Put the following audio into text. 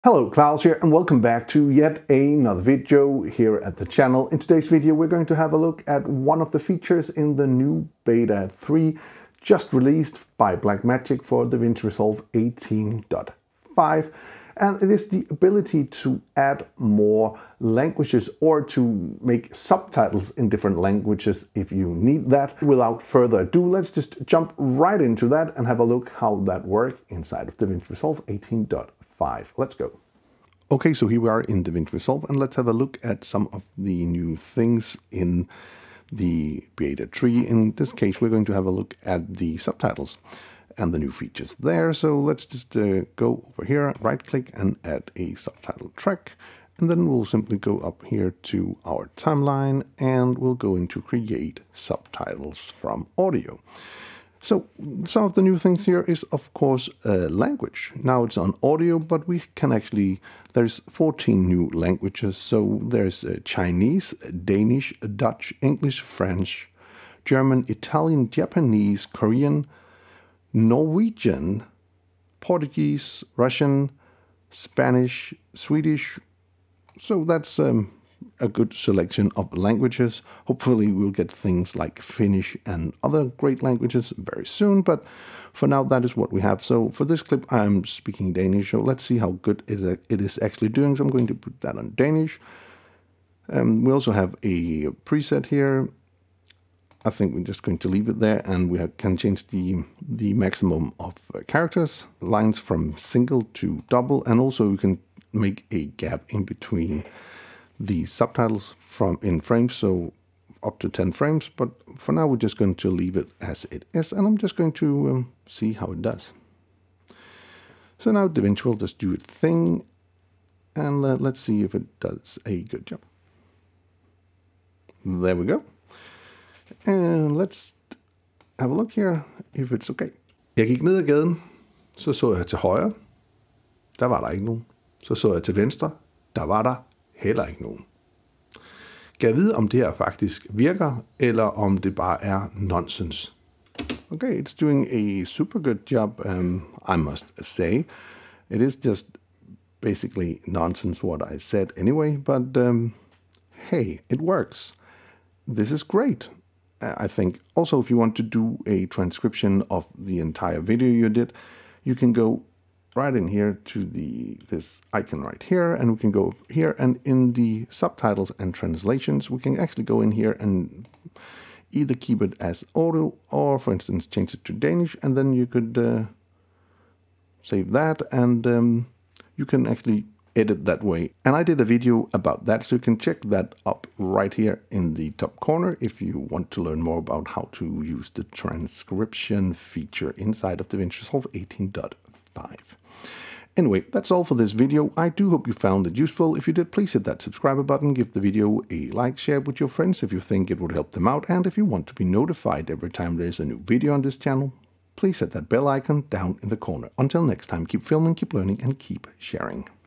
Hello, Klaus here, and welcome back to yet another video here at the channel. In today's video, we're going to have a look at one of the features in the new Beta 3 just released by Blackmagic for DaVinci Resolve 18.5. And it is the ability to add more languages or to make subtitles in different languages if you need that. Without further ado, let's just jump right into that and have a look how that works inside of DaVinci Resolve 18.5. Let's go. Okay, so here we are in DaVinci Resolve, and let's have a look at some of the new things in the Beta 3. In this case, we're going to have a look at the subtitles and the new features there. So let's just go over here, right-click and add a subtitle track. And then we'll simply go up here to our timeline and we'll go into create subtitles from audio. So some of the new things here is, of course, language. Now it's on audio, but we can actually, there's 14 new languages. So there's Chinese, Danish, Dutch, English, French, German, Italian, Japanese, Korean, Norwegian, Portuguese, Russian, Spanish, Swedish. So that's a good selection of languages. Hopefully we'll get things like Finnish and other great languages very soon, but for now that is what we have. So for this clip I'm speaking Danish, so let's see how good it is actually doing. So I'm going to put that on Danish. We also have a preset here. I think we're just going to leave it there, and we can change the maximum of characters, lines from single to double, and also we can make a gap in between the subtitles in frames, so up to 10 frames, but for now we're just going to leave it as it is, and I'm just going to see how it does. So now DaVinci will just do its thing, and let's see if it does a good job. There we go. And let's have a look here if it's okay. Jeg gik ned ad gaden, så jeg til højre, der var der ikke nogen. Så jeg til venstre, der var der heller ikke nogen. Kan jeg vide, om det her faktisk virker, eller om det bare er nonsens? Okay, it's doing a super good job, I must say. It is just basically nonsense what I said anyway, but hey, it works. This is great. I think also if you want to do a transcription of the entire video you did, you can go right in here to this icon right here, and we can go here, and in the subtitles and translations we can actually go in here and either keep it as audio or, for instance, change it to Danish, and then you could save that, and you can actually edit that way. And I did a video about that, so you can check that up right here in the top corner if you want to learn more about how to use the transcription feature inside of DaVinci Resolve 18.5. Anyway, that's all for this video. I do hope you found it useful. If you did, please hit that subscribe button, give the video a like, share it with your friends if you think it would help them out, and if you want to be notified every time there's a new video on this channel, please hit that bell icon down in the corner. Until next time, keep filming, keep learning, and keep sharing.